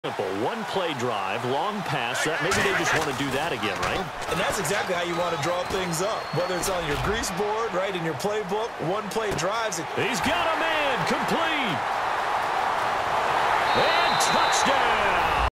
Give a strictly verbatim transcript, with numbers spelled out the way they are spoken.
Simple one-play drive, long pass. That maybe they just want to do that again, right? And that's exactly how you want to draw things up. Whether it's on your grease board, right, in your playbook, one-play drives. He's got a man, complete. And touchdown.